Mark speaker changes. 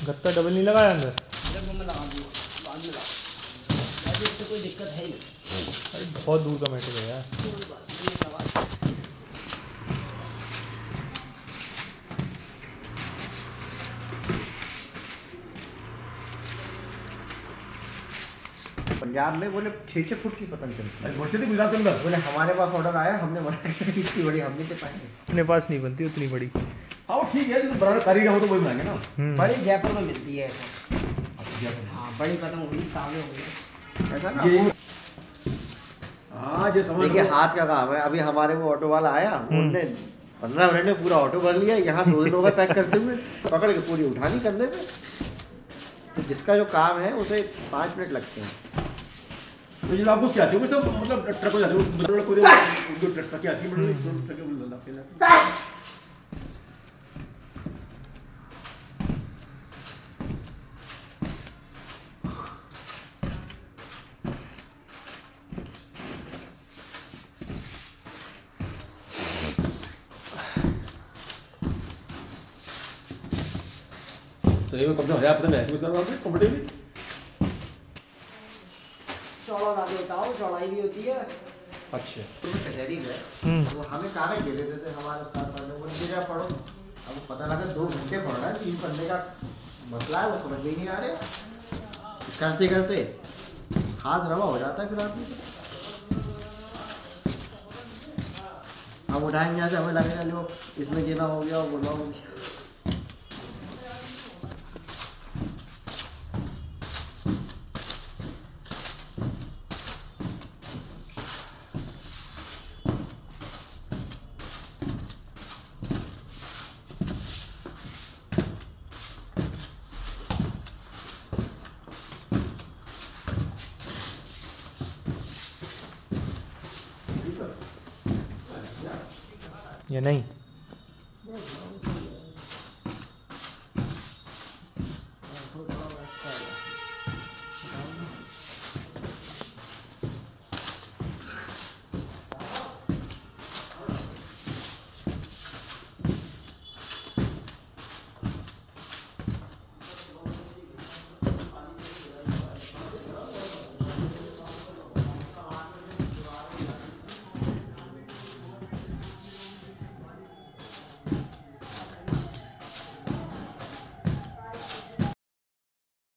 Speaker 1: गत्ता डबल नहीं लगाया अंदर?
Speaker 2: जब मैं लगा दूँ बाद में लगा, अभी इससे कोई दिक्कत है ही नहीं।
Speaker 1: अरे बहुत दूर का मैटर है यार।
Speaker 2: कोई बात नहीं, लगा
Speaker 3: पंजाब में बोले 6-6 फुट की पतंग चलती है।
Speaker 4: गुजरात के अंदर
Speaker 3: बोले हमारे पास ऑर्डर आया, हमने मना किया इतनी बड़ी हम नहीं दे पाएंगे।
Speaker 1: अपने पास नहीं बनती उतनी बड़ी।
Speaker 4: हाँ ठीक है, जो बनाना कारीगर हो तो वही बनाएंगे ना।
Speaker 2: बड़ी जयपुर में मिलती है ऐसा। हाँ बड़ी पतंग होगी, काले हो गए
Speaker 3: ऐसा ना
Speaker 4: ये हाँ जो समझ
Speaker 3: देखिए हाथ का काम है। अभी हमारे वो ऑटो वाला आया, उन्होंने 15 मिनट में पूरा ऑटो भर लिया, यहाँ 2 दिन हो गए पैक करते हुए, पकड़ के पूरी उठानी करने में। तो जिसका जो काम है उसे 5 मिनट लगते हैं।
Speaker 4: तो जो आपको क्या चाहिए सब मतलब ट्रक हो जाते हैं पूरे जो ट्रक क्या आती है ट्रक सही में कब्जा हो जाए पता नहीं उसका कंफर्टेबली
Speaker 2: चौड़ा दादी बताओ, चौड़ाई भी होती है।
Speaker 4: अच्छा
Speaker 3: तो कचहरी में वो हमें कागज दे देते थे हमारे साथ वाले, वो गिरा पढ़ो। अब पता लगा 2 घंटे पढ़ रहा है, 3 पढ़ने का मसला है, वो समझ में ही नहीं आ रहे। करते करते हाथ रवा हो जाता है फिर आदमी को। हम उठाएंगे यहाँ से, हमें लगेगा लो इसमें गिना हो गया और बोला हो गया।
Speaker 1: या नहीं?